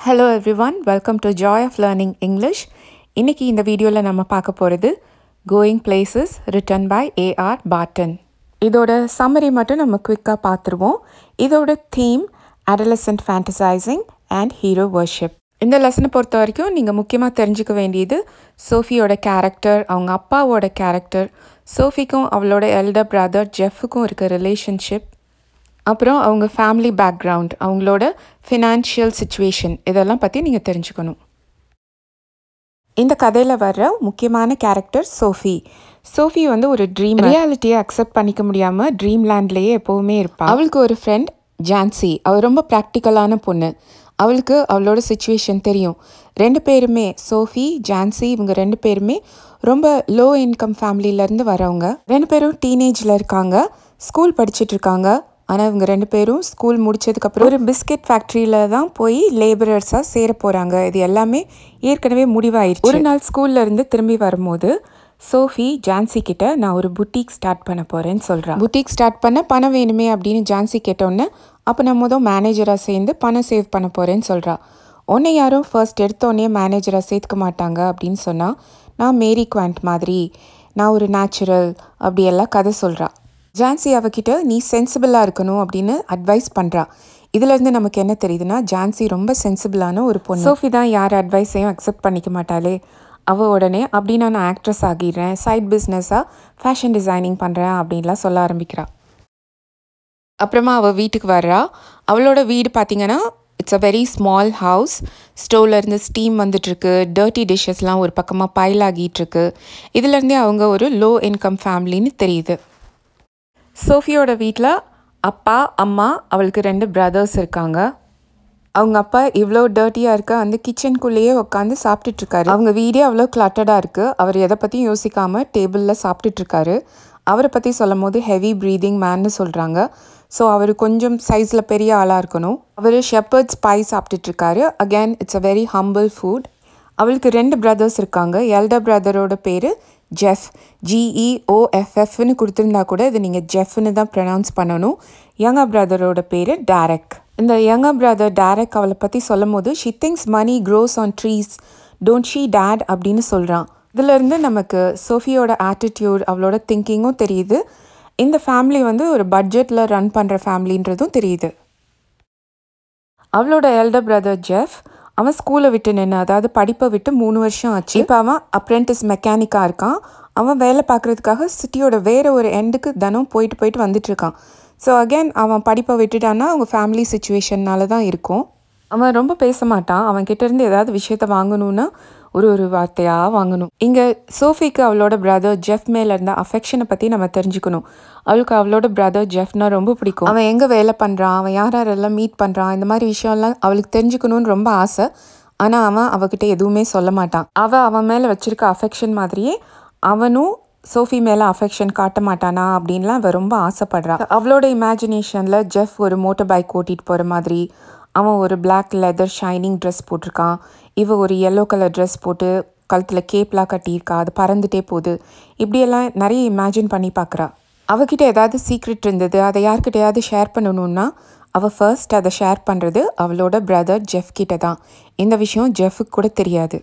Hello everyone, welcome to Joy of Learning English. இன்னைக்கு இந்த வீடியோல நம்ம பார்க்க போறது Going Places written by A.R. Barton. இதோட summary மட்டும் நம்ம குயிக்கா பார்த்துருவோம். இதோட theme adolescent fantasizing and hero worship. இந்த லெசனை பொறுத்த வரைக்கும் நீங்க முக்கியமா தெரிஞ்சுக்க வேண்டியது சோஃபியோட கேரக்டர், அவங்க அப்பாவோட கேரக்டர், சோஃபிக்கும் அவளோட எல்டர் பிரதர் ஜெஃப்க்கும் இருக்க ரிலேஷன்ஷிப், அப்புறம் அவங்க ஃபேமிலி பேக்ரவுண்ட், அவங்களோட ஃபினான்ஷியல் சிச்சுவேஷன், இதெல்லாம் பற்றி நீங்கள் தெரிஞ்சுக்கணும். இந்த கதையில் வர்ற முக்கியமான கேரக்டர் சோஃபி. சோஃபி வந்து ஒரு ட்ரீம், ரியாலிட்டியை அக்செப்ட் பண்ணிக்க முடியாமல் ட்ரீம் லேண்ட்லேயே எப்போவுமே இருப்பாள். அவளுக்கு ஒரு ஃப்ரெண்ட் ஜான்சி, அவள் ரொம்ப ப்ராக்டிக்கலான பொண்ணு. அவளுக்கு அவளோட சிச்சுவேஷன் தெரியும். ரெண்டு பேருமே, சோஃபி ஜான்சி, இவங்க ரெண்டு பேருமே ரொம்ப லோ இன்கம் ஃபேமிலியிலேருந்து வரவங்க. ரெண்டு பேரும் டீனேஜில் இருக்காங்க, ஸ்கூல் படிச்சுட்டு இருக்காங்க. ஆனால் இவங்க ரெண்டு பேரும் ஸ்கூல் முடித்ததுக்கப்புறம் ஒரு பிஸ்கெட் ஃபேக்ட்ரியில் தான் போய் லேபரர்ஸாக சேர போகிறாங்க. இது எல்லாமே ஏற்கனவே முடிவாயிடுச்சு. ஒரு நாள் ஸ்கூல்லேருந்து திரும்பி வரும்போது சோஃபி ஜான்சி கிட்ட, நான் ஒரு புட்டிக் ஸ்டார்ட் பண்ண போகிறேன்னு சொல்கிறான். புட்டிக் ஸ்டார்ட் பண்ண பணம் வேணுமே அப்படின்னு ஜான்சி கேட்டோன்னே, அப்போ நான் முதல் மேனேஜராக சேர்ந்து பணம் சேவ் பண்ண போகிறேன்னு சொல்கிறா. உன்னை யாரும் ஃபர்ஸ்ட் எடுத்தோடனே மேனேஜராக சேர்த்துக்க மாட்டாங்க அப்படின்னு சொன்னால், நான் மேரி குவாண்ட் மாதிரி, நான் ஒரு நேச்சுரல் அப்படியெல்லாம் கதை சொல்கிறா. ஜான்சி அவகிட்ட நீ சென்சிபிளாக இருக்கணும் அப்படின்னு அட்வைஸ் பண்ணுறா. இதுலேருந்து நமக்கு என்ன தெரியுதுன்னா, ஜான்சி ரொம்ப சென்சிபிளான ஒரு பொண்ணு. சோஃபி தான் யார் அட்வைஸையும் அக்செப்ட் பண்ணிக்க மாட்டாளே. அவள் உடனே அப்படின்னா நான் ஆக்ட்ரஸ் ஆகிடுறேன், சைட் பிஸ்னஸாக ஃபேஷன் டிசைனிங் பண்ணுறேன் அப்படின்லாம் சொல்ல ஆரம்பிக்கிறா. அப்புறமா அவள் வீட்டுக்கு வர்றா. அவளோட வீடு பார்த்திங்கன்னா it's a very small house. ஸ்டவ்லேருந்து ஸ்டீம் வந்துட்டுருக்கு, டர்ட்டி டிஷ்ஷஸ்லாம் ஒரு பக்கமாக பைல் ஆகிட்டுருக்கு. இதுலேருந்தே அவங்க ஒரு லோ இன்கம் ஃபேமிலின்னு தெரியுது. சோஃபியோட வீட்டில் அப்பா, அம்மா, அவளுக்கு 2 பிரதர்ஸ் இருக்காங்க. அவங்க அப்பா இவ்வளோ டர்ட்டியாக இருக்க அந்த கிச்சனுக்குள்ளேயே உட்காந்து சாப்பிட்டுட்ருக்காரு. அவங்க வீடே அவ்வளோ கிளட்டடாக இருக்குது. அவர் எதை பற்றியும் யோசிக்காமல் டேபிளில் சாப்பிட்டுட்ருக்காரு. அவரை பற்றி சொல்லும் போது ஹெவி ப்ரீதிங் மேன்னு சொல்கிறாங்க. ஸோ அவர் கொஞ்சம் சைஸில் பெரிய ஆளாக இருக்கணும். அவர் ஷெப்பர்ட்ஸ் பை சாப்பிட்டுட்ருக்காரு. Again it's a very humble food. அவளுக்கு 2 பிரதர்ஸ் இருக்காங்க. எல்டர் பிரதரோட பேர் ஜெஃப், GEOFFன்னு கொடுத்துருந்தா கூட இது நீங்கள் ஜெஃப்னு தான் ப்ரொனவுன்ஸ் பண்ணணும். யங்கர் பிரதரோட பேர் டேரக். இந்த யங்கர் பிரதர் டேரக் அவளை பற்றி சொல்லும் போது, she thinks money grows on trees, don't she date அப்படின்னு சொல்கிறான். இதிலேருந்து நமக்கு சோஃபியோட ஆட்டிடியூட், அவளோட திங்கிங்கும் தெரியுது. இந்த ஃபேமிலி வந்து ஒரு பட்ஜெட்டில் ரன் பண்ணுற ஃபேமிலின்றதும் தெரியுது. அவளோட எல்டர் பிரதர் ஜெஃப், அவன் ஸ்கூலை விட்டு நின்று, அதாவது படிப்பை விட்டு 3 வருஷம் ஆச்சு. இப்போ அவன் அப்ரெண்டிஸ் மெக்கானிக்காக இருக்கான். அவன் வேலை பார்க்குறதுக்காக சிட்டியோட வேறு ஒரு எண்டுக்கு தினம் போயிட்டு வந்துட்டுருக்கான். ஸோ அகேன் அவன் படிப்பை விட்டுட்டான்னா அவங்க ஃபேமிலி சிச்சுவேஷன்னால தான் இருக்கும். அவன் ரொம்ப பேச மாட்டான். அவன் கிட்டேருந்து ஏதாவது விஷயத்த வாங்கணுன்னா ஒரு வார்த்தையாக வாங்கணும். இங்கே சோஃபிக்கு அவளோட பிரதர் ஜெஃப் மேலே இருந்த அஃபெக்ஷனை பற்றி நம்ம தெரிஞ்சுக்கணும். அவளுக்கு அவளோட பிரதர் ஜெஃப்னா ரொம்ப பிடிக்கும். அவன் எங்கே வேலை பண்ணுறான், அவன் யாரெல்லாம் மீட் பண்ணுறான், இந்த மாதிரி விஷயம்லாம் அவளுக்கு தெரிஞ்சுக்கணுன்னு ரொம்ப ஆசை. ஆனால் அவன் அவகிட்ட எதுவுமே சொல்ல மாட்டான். அவன் மேலே வச்சுருக்க அஃபெக்ஷன் மாதிரியே அவனும் சோஃபி மேலே அஃபெக்ஷன் காட்ட மாட்டானா அப்படின்லாம் அவள் ரொம்ப ஆசைப்படுறா. அவளோட இமேஜினேஷனில் ஜெஃப் ஒரு மோட்டர் பைக் ஓட்டிகிட்டு போகிற மாதிரி, அவன் ஒரு பிளாக் லெதர் ஷைனிங் ட்ரெஸ் போட்டிருக்கான், இவ ஒரு எல்லோ கலர் ட்ரெஸ் போட்டு கழுத்தில் கேப்லாம் கட்டியிருக்கா, அது பறந்துட்டே போகுது. இப்படியெல்லாம் நிறைய இமேஜின் பண்ணி பார்க்குறா. அவகிட்ட ஏதாவது சீக்ரெட் இருந்தது, அதை யார்கிட்டையாவது ஷேர் பண்ணணுன்னா அவள் ஃபர்ஸ்ட் அதை ஷேர் பண்ணுறது அவளோட பிரதர் ஜெஃப் கிட்ட தான். இந்த விஷயம் ஜெஃபுக்கு கூட தெரியாது.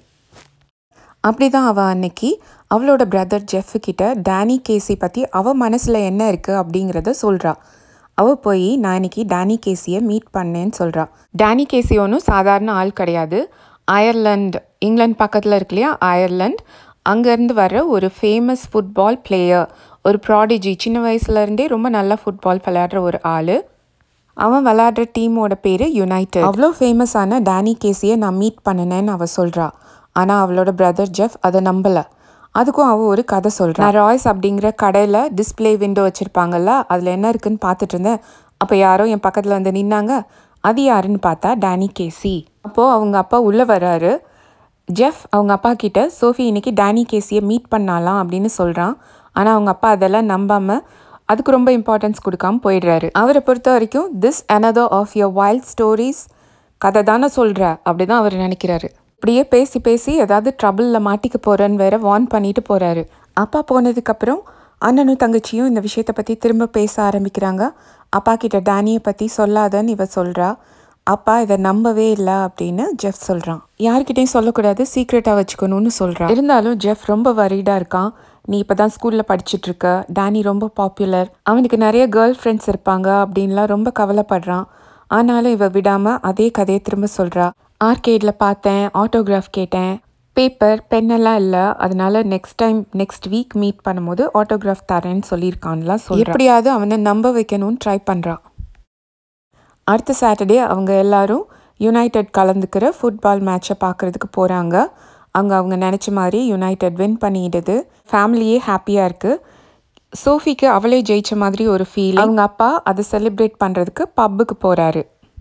அப்படி தான் அவள் அன்னைக்கு அவளோட பிரதர் ஜெஃபு கிட்ட டேனி கேசி பற்றி அவள் மனசில் என்ன இருக்குது அப்படிங்கிறத சொல்கிறா. அவள் போய் நான் இன்னைக்கு டேனி கேசியை மீட் பண்ணேன்னு சொல்கிறா. டேனி கேசி ஒன்றும் சாதாரண ஆள் கிடையாது. அயர்லாந்து, இங்கிலாந்து பக்கத்தில் இருக்கு இல்லையா, அயர்லாந்து, அங்கேருந்து வர்ற ஒரு ஃபேமஸ் ஃபுட்பால் பிளேயர், ஒரு ப்ராடிஜி. சின்ன வயசுலேருந்தே ரொம்ப நல்லா ஃபுட்பால் விளையாடுற ஒரு ஆள். அவன் விளையாடுற டீமோட பேர் யுனைடெட். அவ்வளோ ஃபேமஸான டேனி கேசியை நான் மீட் பண்ணினேன்னு அவள் சொல்கிறா. ஆனால் அவளோட பிரதர் ஜெஃப் அதை நம்பலை. அதுக்கும் அவள் ஒரு கதை சொல்கிறான். நான் ராய்ஸ் அப்படிங்கிற கடையில் டிஸ்பிளே விண்டோ வச்சுருப்பாங்கல்ல, அதில் என்ன இருக்குன்னு பார்த்துட்டு இருந்தேன். அப்போ யாரோ என் பக்கத்தில் வந்து நின்னாங்க. அது யாருன்னு பார்த்தா டேனி கேசி. அப்போது அவங்க அப்பா உள்ளே வர்றாரு. ஜெஃப் அவங்க அப்பா கிட்ட சோஃபி இன்னைக்கு டேனி கேசியை மீட் பண்ணலாம் அப்படின்னு சொல்கிறான். ஆனால் அவங்க அப்பா அதெல்லாம் நம்பாமல் அதுக்கு ரொம்ப இம்பார்ட்டன்ஸ் கொடுக்காம போயிடுறாரு. அவரை பொறுத்த வரைக்கும் this another of your wild stories, கதை தானே சொல்கிற அப்படி தான் அவர் நினைக்கிறாரு. இப்படியே பேசி ஏதாவது ட்ரபிளில் மாட்டிக்க போகிறேன்னு வேற வார்ன் பண்ணிட்டு போகிறாரு. அப்பா போனதுக்கப்புறம் அண்ணனும் தங்கச்சியும் இந்த விஷயத்தை பற்றி திரும்ப பேச ஆரம்பிக்கிறாங்க. அப்பா கிட்ட டேனியை பற்றி சொல்லாதன்னு இவ சொல்கிறா. அப்பா இதை நம்பவே இல்லை அப்படின்னு ஜெஃப் சொல்கிறான். யார்கிட்டையும் சொல்லக்கூடாது, சீக்ரெட்டாக வச்சுக்கணும்னு சொல்கிறான். இருந்தாலும் ஜெஃப் ரொம்ப வரிடாக இருக்கான். நீ இப்போ தான் ஸ்கூலில் படிச்சுட்ருக்க, டேனி ரொம்ப பாப்புலர், அவனுக்கு நிறைய கேர்ள் ஃப்ரெண்ட்ஸ் இருப்பாங்க அப்படின்லாம் ரொம்ப கவலைப்படுறான். ஆனாலும் இவ விடாமல் அதே கதையை திரும்ப சொல்கிறா. ஆர்கேடில் பார்த்தேன், ஆட்டோகிராஃப் கேட்டேன், பேப்பர் பென்னெல்லாம் இல்லை, அதனால நெக்ஸ்ட் வீக் மீட் பண்ணும்போது ஆட்டோகிராஃப் தரேன்னு சொல்லியிருக்கான்லாம் சொல்கிறான். எப்படியாவது அவனை நம்ப வைக்கணும்னு ட்ரை பண்ணுறான். அடுத்த சாட்டர்டே அவங்க எல்லாரும் யுனைடெட் கலந்துக்கிற ஃபுட்பால் மேட்சை பார்க்குறதுக்கு போகிறாங்க. அங்கே அவங்க நினச்ச மாதிரி யுனைடெட் வின் பண்ணிடுது. ஃபேமிலியே ஹாப்பியாக இருக்குது. சோஃபிக்கு அவளே ஜெயிச்ச மாதிரி ஒரு ஃபீல். அவங்க அப்பா அதை செலிப்ரேட் பண்ணுறதுக்கு பப்புக்கு போகிறாரு.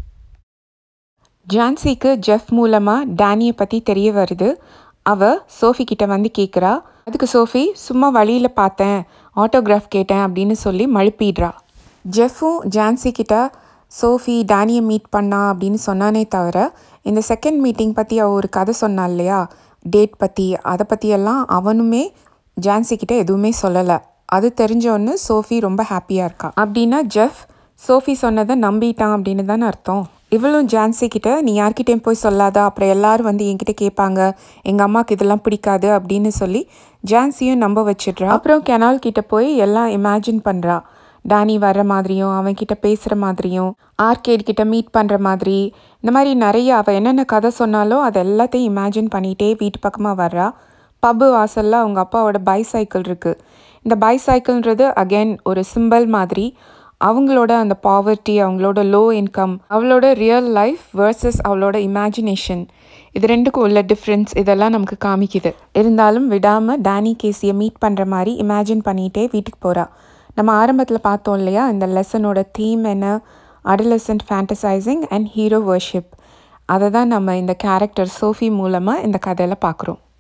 ஜான்சிக்கு ஜெஃப் மூலமாக டேனியை பற்றி தெரிய வருது. அவள் சோஃபி கிட்ட வந்து கேட்குறா. அதுக்கு சோஃபி சும்மா வழியில் பார்த்தேன், ஆட்டோகிராஃப் கேட்டேன் அப்படின்னு சொல்லி மழுப்பிடுறா. ஜெஃப்பும் ஜான்சி கிட்ட சோஃபி டேனியை மீட் பண்ணா அப்படின்னு சொன்னானே தவிர, இந்த செகண்ட் மீட்டிங் பற்றி அவள் ஒரு கதை சொன்னா இல்லையா, டேட் பற்றி, அதை பற்றியெல்லாம் அவனுமே ஜான்சி கிட்ட எதுவுமே சொல்லலை. அது தெரிஞ்சோன்னு சோஃபி ரொம்ப ஹாப்பியாக இருக்கா. அப்படின்னா ஜெஃப் சோஃபி சொன்னதை நம்பிட்டான் அப்படின்னு தானே அர்த்தம். இவளும் ஜான்சி கிட்ட நீ யார்கிட்டையும் போய் சொல்லாதா, அப்புறம் எல்லாரும் வந்து என்கிட்ட கேட்பாங்க, எங்கள் அம்மாவுக்கு இதெல்லாம் பிடிக்காது அப்படின்னு சொல்லி ஜான்சியும் நம்ப வச்சிடுறா. அப்புறம் கெனால் கிட்ட போய் எல்லாம் இமேஜின் பண்ணுறா. டேனி வர்ற மாதிரியும், அவன்கிட்ட பேசுகிற மாதிரியும், ஆர்கேட் கிட்ட மீட் பண்ணுற மாதிரி, இந்த மாதிரி நிறைய அவள் என்னென்ன கதை சொன்னாலோ அதை எல்லாத்தையும் இமேஜின் பண்ணிகிட்டே வீட்டு பக்கமாக வர்றா. பப்பு வாசலில் அவங்க அப்பாவோட பைசைக்கிள் இருக்குது. இந்த பைசைக்கிள்ன்றது அகெயின் ஒரு சிம்பிள் மாதிரி. அவங்களோட அந்த பாவர்ட்டி, அவங்களோட லோ இன்கம், அவளோட ரியல் லைஃப் வர்சஸ் அவளோட இமேஜினேஷன், இது ரெண்டுக்கும் உள்ள டிஃப்ரென்ஸ் இதெல்லாம் நமக்கு காமிக்குது. இருந்தாலும் விடாமல் டேனி கேசியை மீட் பண்ணுற மாதிரி இமேஜின் பண்ணிகிட்டே வீட்டுக்கு போகிறா. நம்ம ஆரம்பத்தில் பார்த்தோம் இல்லையா, இந்த லெசனோட தீம் என்ன, adolescent fantasizing and hero worship. அதை தான் நம்ம இந்த கேரக்டர் சோஃபி மூலமாக இந்த கதையில் பார்க்குறோம்.